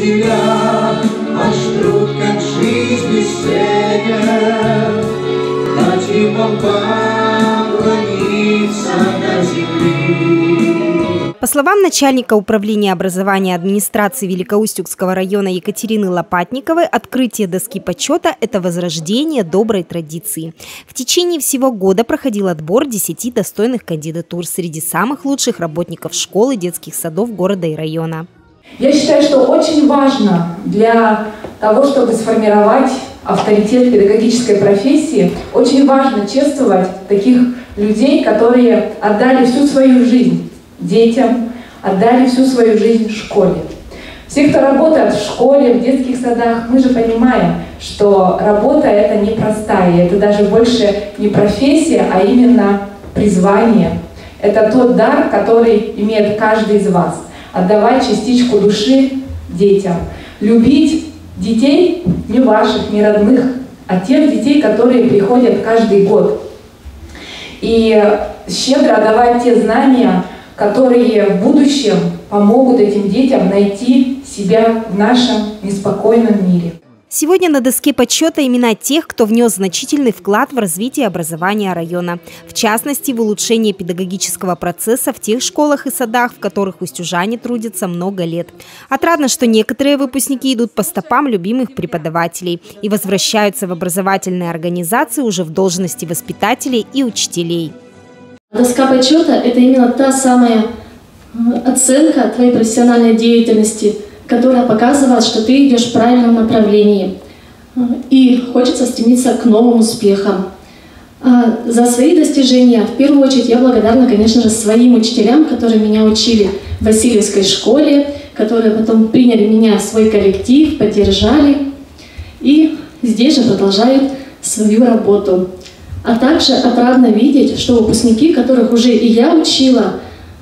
учителя, ваш труд как жизнь бесценен. Хотим вам поклониться до земли. По словам начальника управления образования администрации Великоустюгского района Екатерины Лопатниковой, открытие доски почета – это возрождение доброй традиции. В течение всего года проходил отбор 10 достойных кандидатур среди самых лучших работников школ и детских садов города и района. Я считаю, что очень важно для того, чтобы сформировать авторитет педагогической профессии, очень важно чествовать таких людей, которые отдали всю свою жизнь детям, отдали всю свою жизнь школе. Все, кто работает в школе, в детских садах, мы же понимаем, что работа это непростая, это даже больше не профессия, а именно призвание. Это тот дар, который имеет каждый из вас. Отдавать частичку души детям, любить детей не ваших, не родных, а тех детей, которые приходят каждый год. И щедро отдавать те знания, которые в будущем помогут этим детям найти себя в нашем неспокойном мире. Сегодня на доске почета имена тех, кто внес значительный вклад в развитие образования района. В частности, в улучшение педагогического процесса в тех школах и садах, в которых устюжане трудятся много лет. Отрадно, что некоторые выпускники идут по стопам любимых преподавателей и возвращаются в образовательные организации уже в должности воспитателей и учителей. Доска почета – это именно та самая оценка твоей профессиональной деятельности, которая показывает, что ты идешь в правильном направлении. И хочется стремиться к новым успехам. За свои достижения, в первую очередь, я благодарна, конечно же, своим учителям, которые меня учили в Васильевской школе, которые потом приняли меня в свой коллектив, поддержали. И здесь же продолжают свою работу. А также отрадно видеть, что выпускники, которых уже и я учила,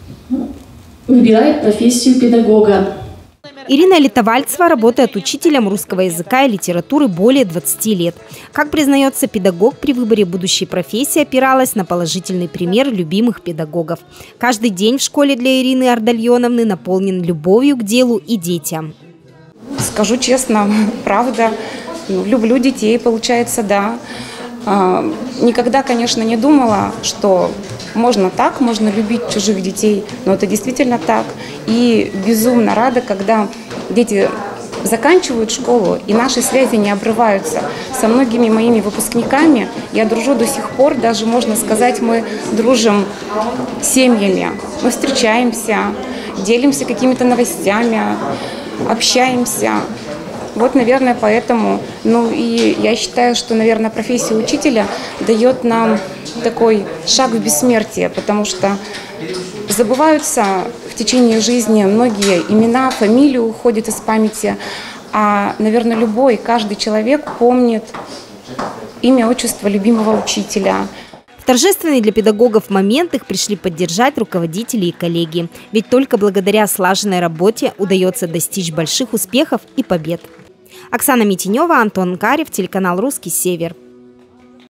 выбирают профессию педагога. Ирина Литовальцева работает учителем русского языка и литературы более 20 лет. Как признается педагог, при выборе будущей профессии опиралась на положительный пример любимых педагогов. Каждый день в школе для Ирины Ардальоновны наполнен любовью к делу и детям. Скажу честно, правда, люблю детей, получается, да. Никогда, конечно, не думала, что можно так, можно любить чужих детей, но это действительно так. И безумно рада, когда дети заканчивают школу, и наши связи не обрываются. Со многими моими выпускниками я дружу до сих пор, даже можно сказать, мы дружим семьями. Мы встречаемся, делимся какими-то новостями, общаемся. Вот, наверное, поэтому, и я считаю, что, наверное, профессия учителя дает нам такой шаг в бессмертие, потому что забываются в течение жизни многие имена, фамилии уходят из памяти, а, наверное, каждый человек помнит имя, отчество любимого учителя. В торжественный для педагогов момент их пришли поддержать руководители и коллеги. Ведь только благодаря слаженной работе удается достичь больших успехов и побед. Оксана Митинева, Антон Карев, телеканал «Русский Север».